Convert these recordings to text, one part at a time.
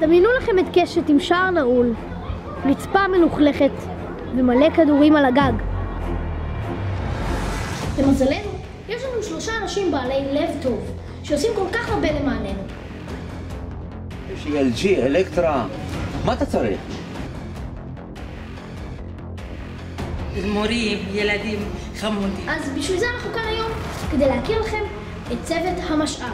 דמיינו לכם את קשת עם שער נעול, רצפה מלוכלכת ומלא כדורים על הגג. למזלנו, יש לנו 3 אנשים בעלי לב טוב, שעושים כל כך הרבה למעננו. יש LG, אלקטרה, מה אתה צריך? מורים, ילדים, חמודים. אז בשביל זה אנחנו כאן היום, כדי להכיר לכם את צוות המשאב.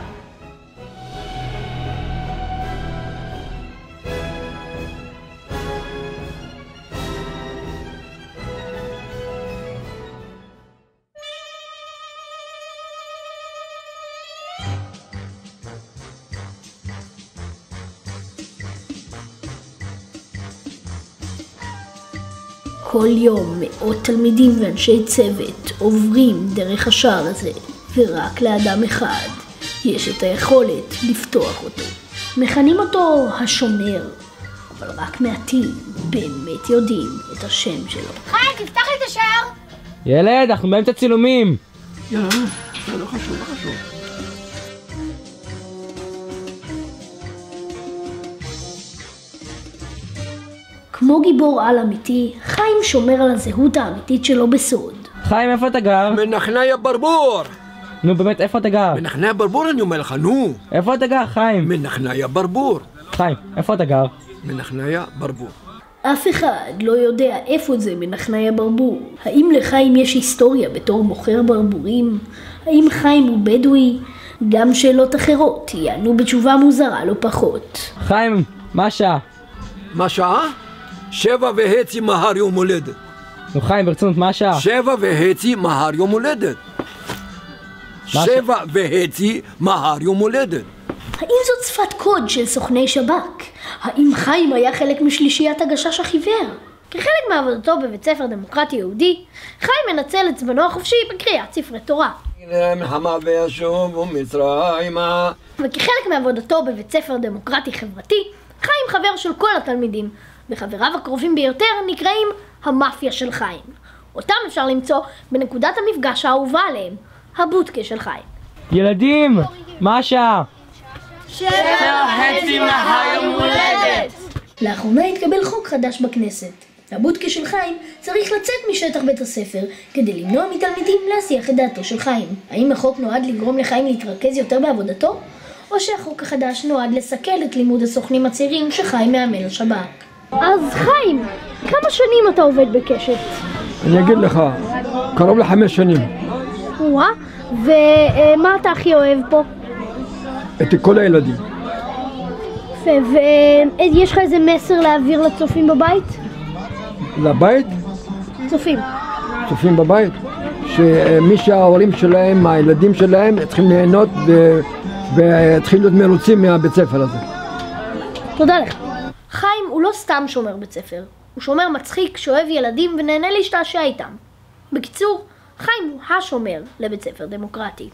כל יום מאות תלמידים ואנשי צוות עוברים דרך השער הזה, ורק לאדם אחד יש את היכולת לפתוח אותו. מכנים אותו השומר, אבל רק מעטים באמת יודעים את השם שלו. חיים, תפתח לי את השער! ילד, אנחנו באמצע צילומים! יאללה, לא חשוב, לא חשוב. כמו גיבור על אמיתי, חיים שומר על הזהות האמיתית שלו בסוד. חיים, איפה אתה גר? מנחניה ברבור! נו באמת, איפה אתה גר? מנחניה ברבור אני אומר לך, נו! איפה אתה גר, חיים? מנחניה ברבור! חיים, איפה אתה גר? מנחניה ברבור. אף אחד לא יודע איפה זה מנחניה ברבור. האם לחיים יש היסטוריה בתור מוכר ברבורים? האם חיים הוא בדואי? גם שאלות אחרות יענו בתשובה מוזרה לא פחות. חיים, מה השעה? מה שעה? 7:30 מחר יום הולדת. נו חיים, ברצינות, מה השעה? 7:30 מחר יום הולדת. 7:30 מחר יום הולדת. האם זאת שפת קוד של סוכני שב"כ? האם חיים היה חלק משלישיית הגשש החיוור? כחלק מעבודתו בבית ספר דמוקרטי יהודי, חיים מנצל את זמנו החופשי בקריאת ספרי תורה. מלחמה וישובו מצרימה. וכחלק מעבודתו בבית ספר דמוקרטי חברתי, חיים חבר של כל התלמידים, וחבריו הקרובים ביותר נקראים המאפיה של חיים. אותם אפשר למצוא בנקודת המפגש האהובה עליהם, הבודקה של חיים. ילדים, מה השעה? 7:30 מחר יום הולדת. לאחרונה התקבל חוק חדש בכנסת. הבודקה של חיים צריך לצאת משטח בית הספר כדי למנוע מתלמידים להסיח את דעתו של חיים. האם החוק נועד לגרום לחיים להתרכז יותר בעבודתו? או שהחוק החדש נועד לסכל את לימוד הסוכנים הצעירים שחיים מאמן לשב"כ? אז חיים, כמה שנים אתה עובד בקשת? אני אגיד לך, קרוב ל5 שנים. וואה, ומה אתה הכי אוהב פה? את כל הילדים. ויש לך איזה מסר להעביר לצופים בבית? לבית? צופים. צופים בבית? שמי שההורים שלהם, הילדים שלהם, צריכים ליהנות והתחילו להיות מרוצים מהבית ספר הזה. תודה לך. חיים הוא לא סתם שומר בית ספר, הוא שומר מצחיק שאוהב ילדים ונהנה להשתעשע איתם. בקיצור, חיים הוא השומר לבית ספר דמוקרטי.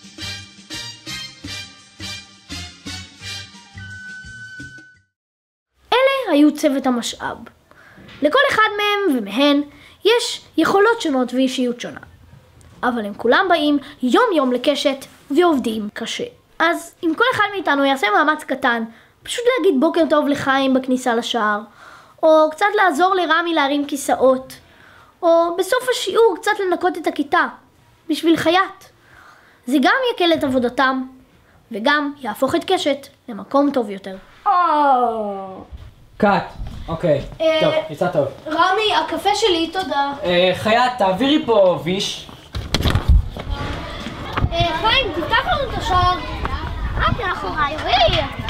אלה היו צוות המשאב. לכל אחד מהם ומהן יש יכולות שונות ואישיות שונה. אבל הם כולם באים יום יום לקשת ועובדים קשה. אז אם כל אחד מאיתנו יעשה מאמץ קטן, פשוט להגיד בוקר טוב לחיים בכניסה לשער, או קצת לעזור לרמי להרים כיסאות, או בסוף השיעור קצת לנקות את הכיתה, בשביל חייט. זה גם יקל את עבודתם, וגם יהפוך את קשת למקום טוב יותר. קאט. אוקיי, טוב, יצא טוב. רמי, הקפה שלי, תודה. חייט, תעבירי פה ויש. חיים, תפתח לנו את השער. רק מאחוריי,